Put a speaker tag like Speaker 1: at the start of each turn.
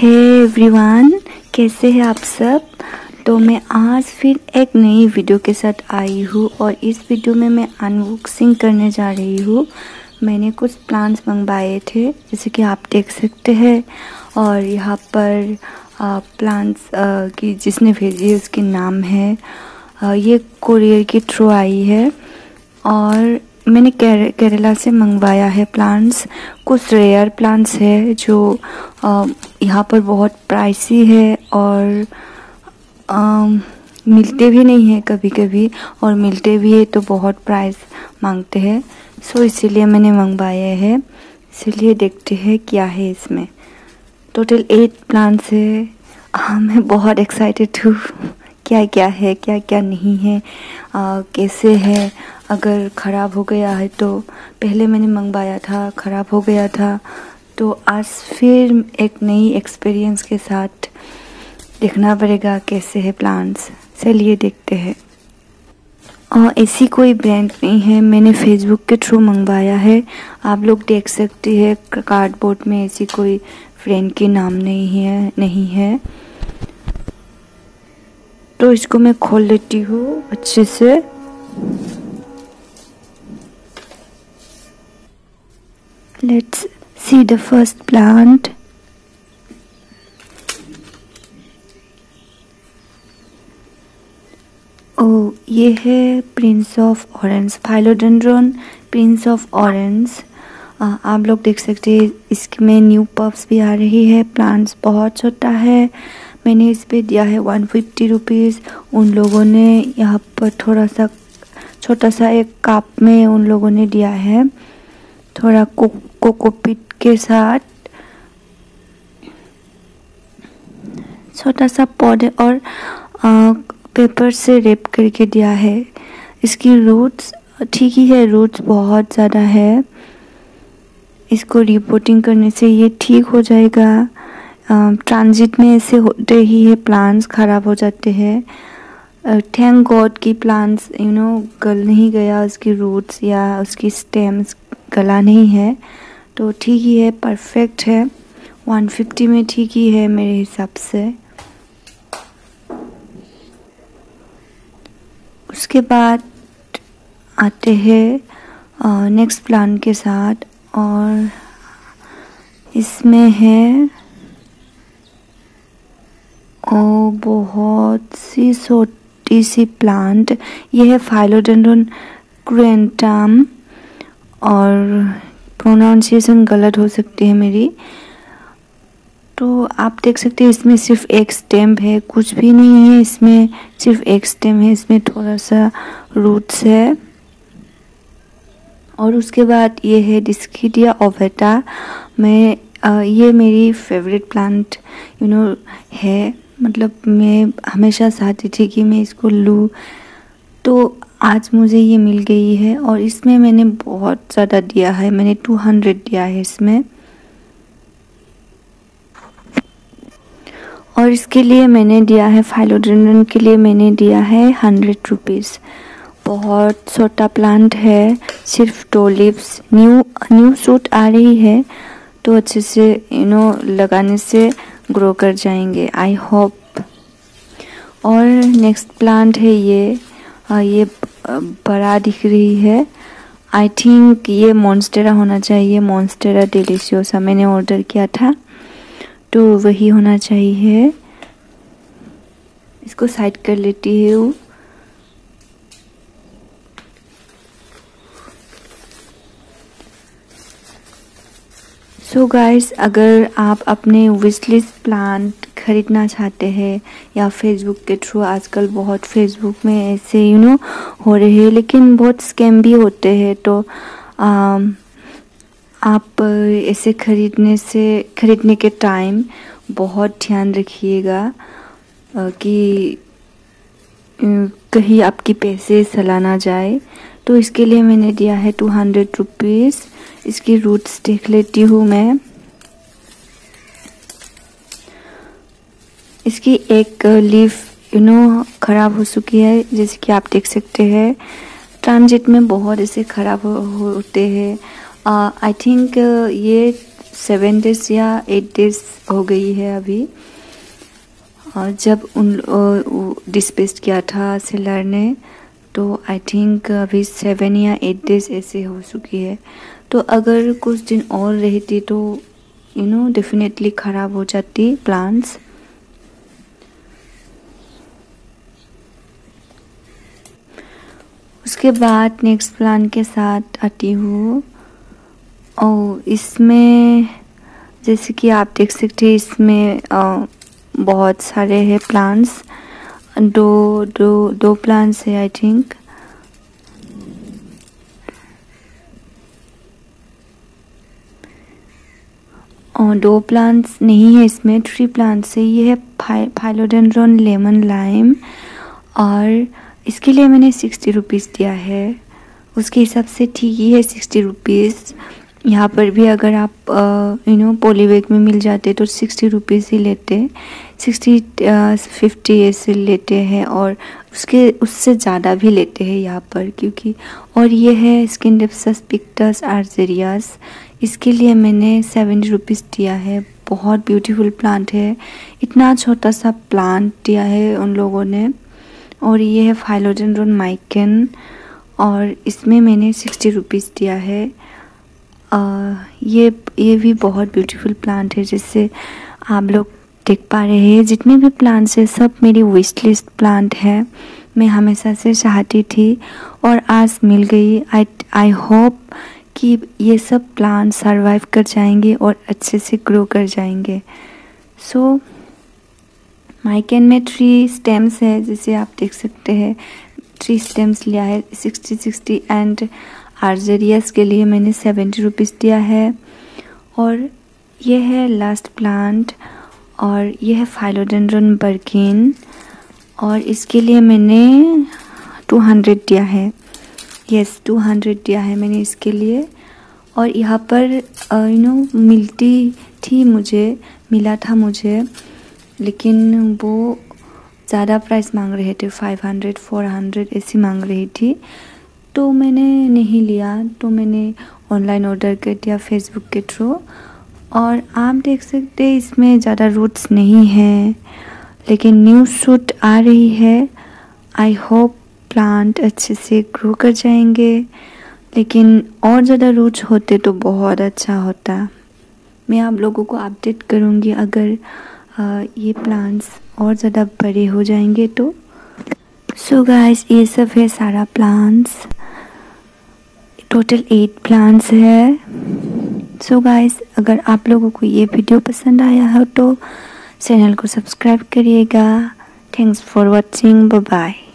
Speaker 1: Hey everyone, कैसे हैं आप सब। तो मैं आज फिर एक नई वीडियो के साथ आई हूँ और इस वीडियो में मैं अनबॉक्सिंग करने जा रही हूँ। मैंने कुछ प्लांट्स मंगवाए थे जैसे कि आप देख सकते हैं, और यहाँ पर प्लांट्स की जिसने भेजी है उसके नाम है। ये कोरियर के थ्रू आई है और मैंने केरला से मंगवाया है प्लांट्स। कुछ रेयर प्लांट्स है जो यहाँ पर बहुत प्राइसी है और मिलते भी नहीं है कभी कभी, और मिलते भी है तो बहुत प्राइस मांगते हैं। सो इसीलिए मैंने मंगवाए हैं। इसीलिए देखते हैं क्या है इसमें। टोटल 8 प्लांट्स है। मैं बहुत एक्साइटेड हूँ क्या क्या है क्या क्या नहीं है, कैसे है। अगर ख़राब हो गया है तो पहले मैंने मंगवाया था, ख़राब हो गया था, तो आज फिर एक नई एक्सपीरियंस के साथ देखना पड़ेगा कैसे है प्लांट्स। चलिए देखते हैं। ऐसी कोई ब्रांड नहीं है, मैंने फेसबुक के थ्रू मंगवाया है। आप लोग देख सकते हैं कार्डबोर्ड में ऐसी कोई ब्रांड के नाम नहीं है। तो इसको मैं खोल लेती हूँ अच्छे से। Let's see the first plant. ये है prince of orange, philodendron prince of orange. आप लोग देख सकते हैं इसमें न्यू पफ्स भी आ रही है। प्लांट्स बहुत छोटा है। मैंने इस पे दिया है 150 रुपीज़। उन लोगों ने यहाँ पर थोड़ा सा छोटा सा एक कप में उन लोगों ने दिया है, थोड़ा कोकोपीट के साथ छोटा सा पौधे और पेपर से रैप करके दिया है। इसकी रूट्स ठीक ही है, रूट्स बहुत ज़्यादा है। इसको रिपोर्टिंग करने से ये ठीक हो जाएगा। ट्रांजिट में ऐसे होते ही है, प्लांट्स ख़राब हो जाते हैं। थैंक गॉड कि प्लांट्स गल नहीं गया, उसकी रूट्स या उसकी स्टेम्स गला नहीं है, तो ठीक ही है, परफेक्ट है। 150 में ठीक ही है मेरे हिसाब से। उसके बाद आते हैं नेक्स्ट प्लांट के साथ, और इसमें है बहुत सी छोटी सी प्लांट। ये है फाइलोडेंड्रॉन क्रेंटम, और प्रोनाउंसिएशन गलत हो सकती है मेरी। तो आप देख सकते हैं इसमें सिर्फ एक स्टेम है, कुछ भी नहीं है इसमें, सिर्फ एक स्टेम है। इसमें थोड़ा सा रूट्स है। और उसके बाद ये है डिस्किडिया ओवेटा। ये मेरी फेवरेट प्लांट है। मतलब मैं हमेशा चाहती थी कि मैं इसको लूँ, तो आज मुझे ये मिल गई है। और इसमें मैंने बहुत ज़्यादा दिया है, मैंने 200 दिया है इसमें। और इसके लिए मैंने दिया है, फाइलोडेंड्रॉन के लिए मैंने दिया है 100 रुपीज़। बहुत छोटा प्लांट है, सिर्फ 2 लीव्स। न्यू शूट आ रही है, तो अच्छे से लगाने से ग्रो कर जाएंगे, आई होप। और नेक्स्ट प्लांट है ये बड़ा दिख रही है। आई थिंक ये मॉन्स्टेरा होना चाहिए, मॉन्स्टेरा डेलिशियोसा मैंने ऑर्डर किया था, तो वही होना चाहिए। इसको साइड कर लेती हूँ। सो गाइस, अगर आप अपने विशलिस्ट प्लांट खरीदना चाहते हैं या फेसबुक के थ्रू, आजकल बहुत फेसबुक में ऐसे हो रहे हैं, लेकिन बहुत स्कैम भी होते हैं, तो आप ऐसे खरीदने के टाइम बहुत ध्यान रखिएगा कि कहीं आपके पैसे चला ना जाए। तो इसके लिए मैंने दिया है 200 रुपीज़। इसकी रूट्स देख लेती हूँ मैं। इसकी एक लीफ ख़राब हो चुकी है, जैसे कि आप देख सकते हैं। ट्रांजिट में बहुत ऐसे ख़राब होते हैं। आई थिंक ये 7 डेज या 8 डेज हो गई है अभी। और जब डिस्पैच किया था सेलर ने, तो आई थिंक अभी 7 या 8 डेज ऐसे हो चुकी है। तो अगर कुछ दिन और रहती तो डेफिनेटली ख़राब हो जाती प्लांट्स। उसके बाद नेक्स्ट प्लांट के साथ आती हूँ। और इसमें जैसे कि आप देख सकते हैं, इसमें बहुत सारे हैं प्लांट्स। दो प्लांट्स है आई थिंक। और 2 प्लांट्स नहीं है इसमें, 3 प्लांट्स है। ये है फाइलोडेंड्रॉन लेमन लाइम, और इसके लिए मैंने 60 रुपीज़ दिया है। उसके हिसाब से ठीक ही है 60 रुपीज़। यहाँ पर भी अगर आप पॉली बैग में मिल जाते तो 60 रुपीज़ ही लेते, 50 ऐसे लेते हैं, और उससे ज़्यादा भी लेते हैं यहाँ पर, क्योंकि। और ये है स्किनडिप्सिस पिक्टस आर्जेरियास, इसके लिए मैंने 70 रुपीज़ दिया है। बहुत ब्यूटीफुल प्लांट है, इतना छोटा सा प्लांट दिया है उन लोगों ने। और ये है फाइलोडेंड्रॉन माइकन, और इसमें मैंने 60 रुपीज़ दिया है। ये भी बहुत ब्यूटीफुल प्लांट है, जिससे आप लोग देख पा रहे हैं। जितने भी प्लांट्स है सब मेरी विश लिस्ट प्लांट है, मैं हमेशा से चाहती थी और आज मिल गई। आई होप कि ये सब प्लांट सरवाइव कर जाएंगे और अच्छे से ग्रो कर जाएंगे। सो माइकन में 3 स्टेम्स है, जिसे आप देख सकते हैं। 3 स्टेम्स लिया है 60 एंड आर्जेरियस के लिए मैंने 70 रुपीज़ दिया है। और ये है लास्ट प्लांट, और ये है फाइलोडेंड्रॉन बर्किन, और इसके लिए मैंने 200 दिया है। यस 200 दिया है मैंने इसके लिए। और यहाँ पर मिला था मुझे, लेकिन वो ज़्यादा प्राइस मांग रहे थे, 500 400 ऐसी मांग रही थी, तो मैंने नहीं लिया। तो मैंने ऑनलाइन ऑर्डर कर दिया फेसबुक के थ्रू। और आप देख सकते हैं इसमें ज़्यादा रूट्स नहीं है, लेकिन न्यू शूट आ रही है। आई होप प्लांट अच्छे से ग्रो कर जाएंगे, लेकिन और ज़्यादा रूट्स होते तो बहुत अच्छा होता। मैं आप लोगों को अपडेट करूँगी अगर ये प्लांट्स और ज़्यादा बड़े हो जाएंगे तो। सो गाइस, ये सब है सारा प्लांट्स, टोटल 8 प्लांट्स है। सो गाइस, अगर आप लोगों को ये वीडियो पसंद आया हो तो चैनल को सब्सक्राइब करिएगा। Thanks for watching, bye bye.